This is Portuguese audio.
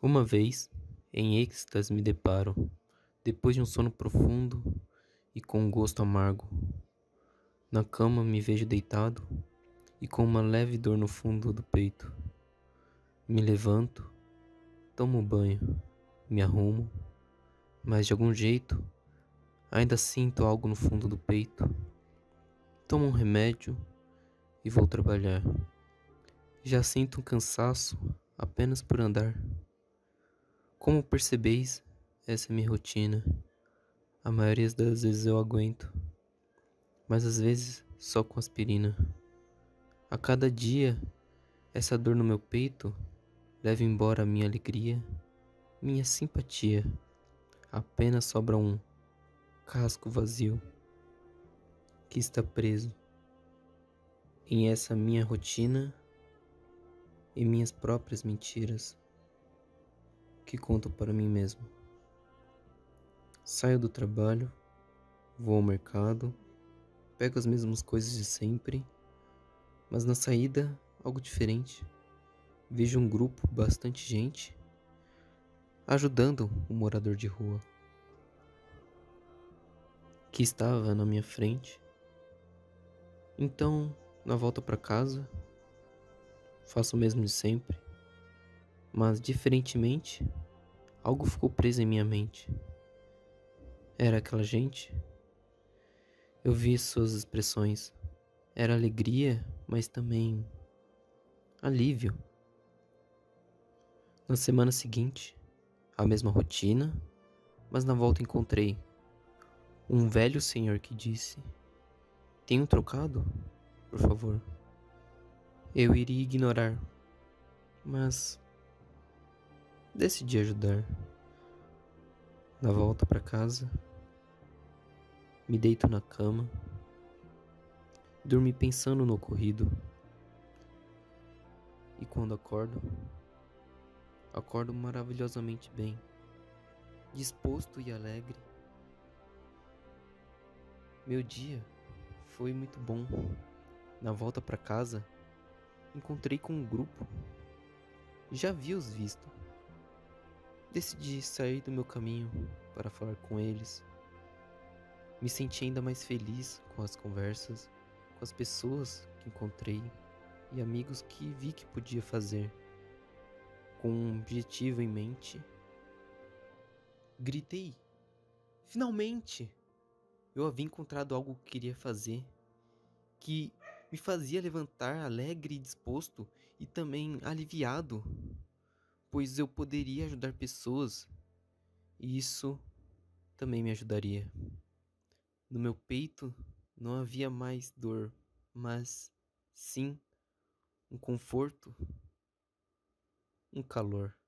Uma vez, em êxtase me deparo, depois de um sono profundo e com um gosto amargo. Na cama me vejo deitado e com uma leve dor no fundo do peito. Me levanto, tomo banho, me arrumo, mas de algum jeito ainda sinto algo no fundo do peito. Tomo um remédio e vou trabalhar. Já sinto um cansaço apenas por andar. Como percebeis, essa é minha rotina. A maioria das vezes eu aguento, mas às vezes só com aspirina. A cada dia, essa dor no meu peito leva embora a minha alegria, minha simpatia. Apenas sobra um casco vazio que está preso em essa minha rotina e minhas próprias mentiras que conto para mim mesmo. Saio do trabalho, vou ao mercado, pego as mesmas coisas de sempre, mas na saída algo diferente. Vejo um grupo, bastante gente, ajudando um morador de rua que estava na minha frente. Então, na volta para casa, faço o mesmo de sempre, mas diferentemente, algo ficou preso em minha mente. Era aquela gente? Eu vi suas expressões. Era alegria, mas também alívio. Na semana seguinte, a mesma rotina, mas na volta encontrei um velho senhor que disse: "Tem um trocado, por favor?" Eu iria ignorar, mas decidi ajudar. Na volta para casa, me deito na cama, dormi pensando no ocorrido. E quando acordo maravilhosamente bem, disposto e alegre. Meu dia foi muito bom. Na volta para casa, encontrei com um grupo. Já havia-os visto. Decidi sair do meu caminho para falar com eles. Me senti ainda mais feliz com as conversas, com as pessoas que encontrei e amigos que vi que podia fazer. Com um objetivo em mente, gritei: "Finalmente! Eu havia encontrado algo que queria fazer, que me fazia levantar alegre e disposto e também aliviado, pois eu poderia ajudar pessoas e isso também me ajudaria." No meu peito não havia mais dor, mas sim um conforto, um calor.